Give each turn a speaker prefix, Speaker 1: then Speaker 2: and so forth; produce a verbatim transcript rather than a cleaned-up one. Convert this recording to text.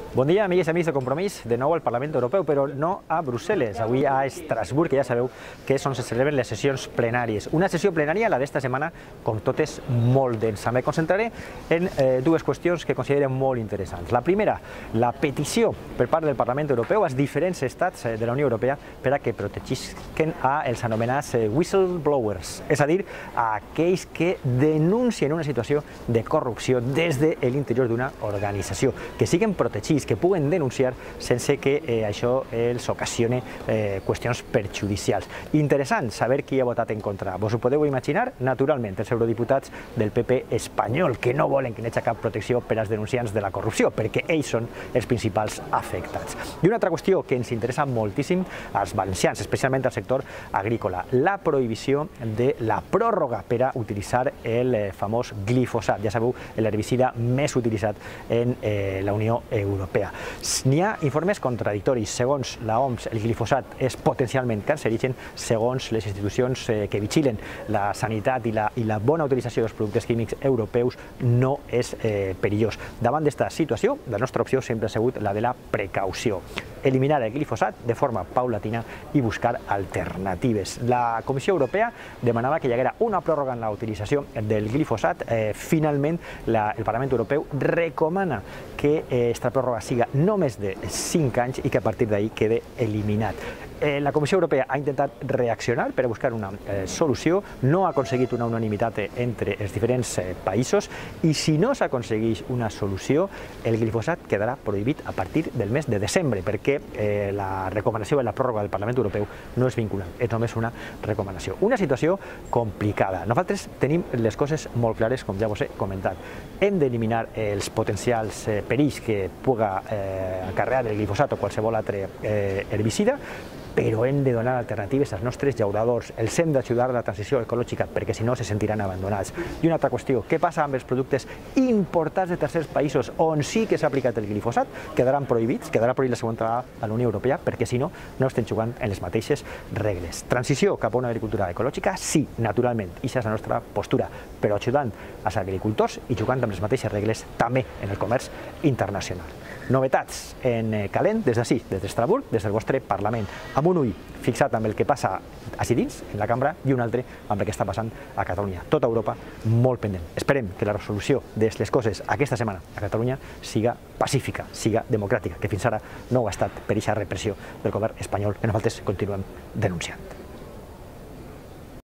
Speaker 1: Bon dia, amigues i amics de Compromís, de nou al Parlament Europeu, però no a Brussel·les, avui a Estrasburg, que ja sabeu que és on se celebren les sessions plenàries. Una sessió plenària, la d'esta setmana, com totes, molt densa. Me concentraré en eh, dues qüestions que considero molt interessants. La primera, la petició per part del Parlament Europeu als diferents estats de la Unió Europea per a que protegisquen als anomenats whistleblowers, és a dir, a aquells que denuncien una situació de corrupció des de l'interior d'una organització, que siguen protegits, que puguen denunciar sense que eh, això els ocasione eh, qüestions perjudicials. Interessant saber qui ha votat en contra. Vos ho podeu imaginar? Naturalment, els eurodiputats del P P espanyol, que no volen que n'hi hagi cap protecció per als denunciants de la corrupció, perquè ells són els principals afectats. I una altra qüestió que ens interessa moltíssim als valencians, especialment al sector agrícola, la prohibició de la pròrroga per a utilitzar el famós glifosat, ja sabeu, l'herbicida més utilitzat en eh, la Unió Europea. N'hi ha informes contradictoris. Segons la O M S, el glifosat és potencialment cancerigen. Segons les institucions eh, que vigilen la sanitat i la, i la bona utilització dels productes químics europeus, no és eh, perillós. Davant d'esta situació, la nostra opció sempre ha sigut la de la precaució. Eliminar el glifosat de forma paulatina i buscar alternatives. La Comissió Europea demanava que hi haguera una pròrroga en la utilització del glifosat. Eh, finalment, la, el Parlament Europeu recomana que aquesta pròrroga siga no més de cinc anys i que a partir d'ahir quede eliminat. Eh, la Comissió Europea ha intentat reaccionar per a buscar una eh, solució, no ha aconseguit una unanimitat entre els diferents eh, països i si no s'aconsegueix una solució, el glifosat quedarà prohibit a partir del mes de desembre, perquè eh, la recomanació de la pròrroga del Parlament Europeu no és vinculant, és només una recomanació. Una situació complicada. Nosaltres tenim les coses molt clares, com ja vos he comentat. Hem d'eliminar els potencials eh, perills que puga eh, acarrear el glifosat o qualsevol altre eh, herbicida, però hem de donar alternatives als nostres llauradors, els hem d'ajudar a la transició ecològica, perquè si no se sentiran abandonats. I una altra qüestió, què passa amb els productes importats de tercers països on sí que s'ha aplicat el glifosat? Quedaran prohibits, quedarà prohibit la segona vegada a la Unió Europea, perquè si no, no estem jugant en les mateixes regles. Transició cap a una agricultura ecològica? Sí, naturalment, i aquesta és la nostra postura, però ajudant als agricultors i jugant amb les mateixes regles també en el comerç internacional. Novetats en calent des d'ací, des d'Estrasburg, des del vostre Parlament, amb un ull fixat amb el que passa ací dins, en la cambra, i un altre amb el que està passant a Catalunya. Tota Europa molt pendent. Esperem que la resolució de les coses aquesta setmana a Catalunya siga pacífica, siga democràtica, que fins ara no ho ha estat per aquesta repressió del govern espanyol que nosaltres continuem denunciant.